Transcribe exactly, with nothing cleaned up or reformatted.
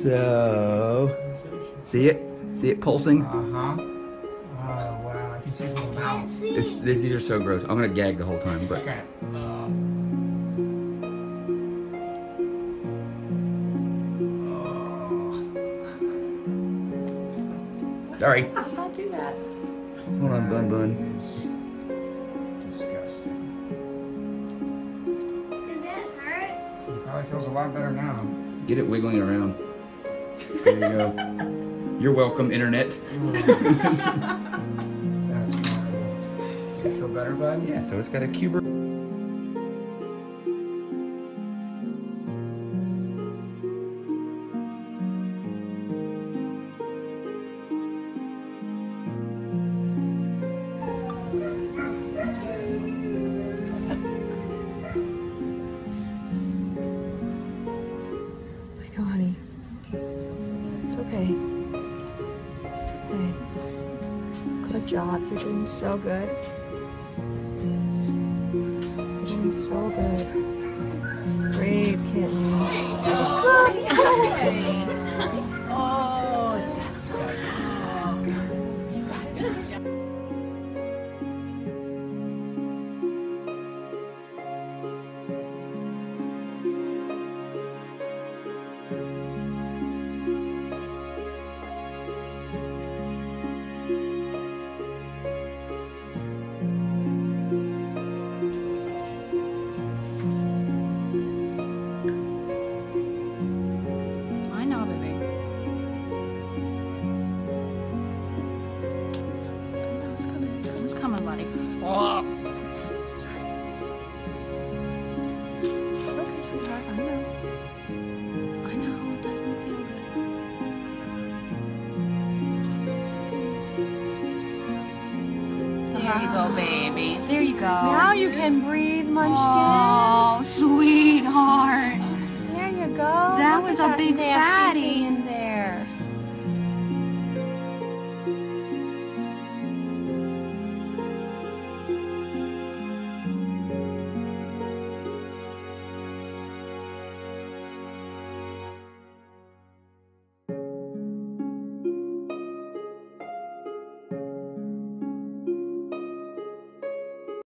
So, see it? See it pulsing? Uh-huh. Oh, wow. I can see his little mouth. It's, these are so gross. I'm gonna gag the whole time, but. Okay. Uh, Sorry. Let's not do that. Hold on, Bun Bun. Is disgusting. Does that hurt? He probably feels a lot better now. Get it wiggling around. There you go. You're welcome, internet. That's horrible. Does it feel better, bud? Yeah, so it's got a cuber. I know, honey. It's okay. It's okay. Good job. You're doing so good. You're doing so good. Brave kitten. Good boy. Oh, that's so good. I know, baby. I know it's coming. It's coming, it's coming buddy. Oh. Sorry. It's okay, sweetheart. I know. I know. It doesn't feel good. There you go, baby. There you go. Now you can breathe, Munchkin. Oh, sweetheart. There you go. That Look was at a big nasty fatty. thing in